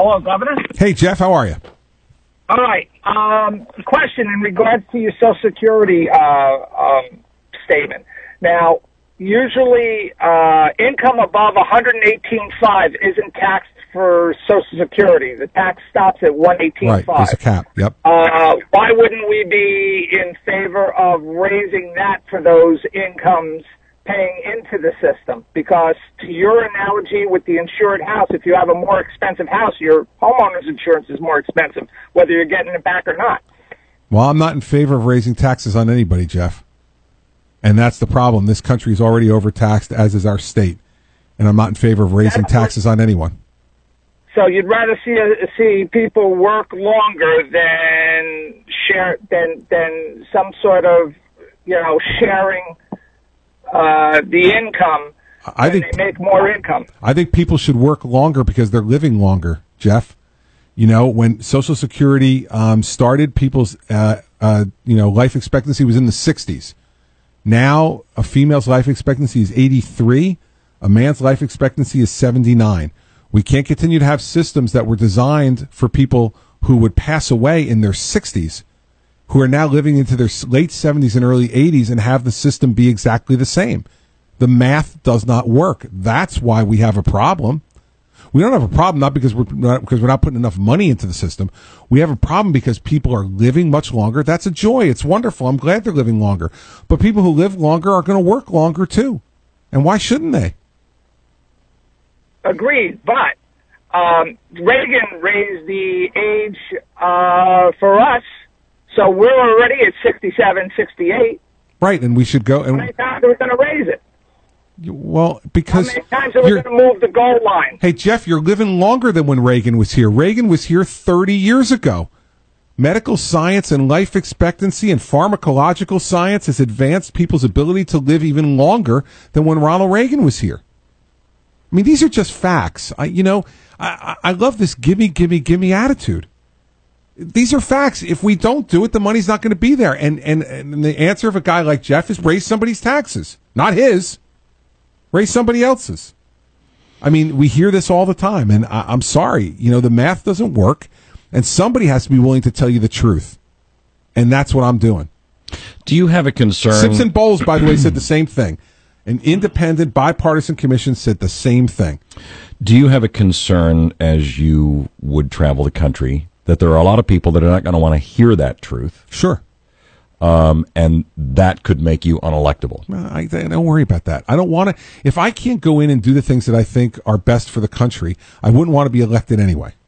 Hello, Governor. Hey, Jeff, how are you? All right. Question in regards to your Social Security statement. Now, usually income above 118.5 isn't taxed for Social Security. The tax stops at 118.5. Right, there's a cap, yep. Why wouldn't we be in favor of raising that for those incomes paying into the system? Because to your analogy with the insured house, if you have a more expensive house, your homeowner's insurance is more expensive, whether you're getting it back or not. Well, I'm not in favor of raising taxes on anybody, Jeff. And that's the problem. This country is already overtaxed, as is our state. And I'm not in favor of raising taxes on anyone. So you'd rather see people work longer than than some sort of, sharing the income. I think they make more income. I think people should work longer because they're living longer, Jeff. When Social Security started, people's life expectancy was in the 60s. Now, a female's life expectancy is 83. A man's life expectancy is 79. We can't continue to have systems that were designed for people who would pass away in their 60s, who are now living into their late 70s and early 80s, and have the system be exactly the same. The math does not work. That's why we have a problem. We don't have a problem not because we're not putting enough money into the system. We have a problem because people are living much longer. That's a joy. It's wonderful. I'm glad they're living longer. But people who live longer are going to work longer too. And why shouldn't they? Agreed, but Reagan raised the age for us, so we're already at 67, 68. Right, and we should go. And how many times are we going to raise it? Well, because how many times are we going to move the goal line? Hey, Jeff, you're living longer than when Reagan was here. Reagan was here 30 years ago. Medical science and life expectancy and pharmacological science has advanced people's ability to live even longer than when Ronald Reagan was here. I mean, these are just facts. I love this gimme attitude. These are facts. If we don't do it, the money's not going to be there. And the answer of a guy like Jeff is raise somebody's taxes. Not his. Raise somebody else's. I mean, we hear this all the time, and I'm sorry. The math doesn't work, and somebody has to be willing to tell you the truth. And that's what I'm doing. Do you have a concern? Simpson Bowles, by the way, said the same thing. An independent, bipartisan commission said the same thing. Do you have a concern as you would travel the country that there are a lot of people that are not going to want to hear that truth? Sure. And that could make you unelectable. I don't worry about that. I don't want to. If I can't go in and do the things that I think are best for the country, I wouldn't want to be elected anyway.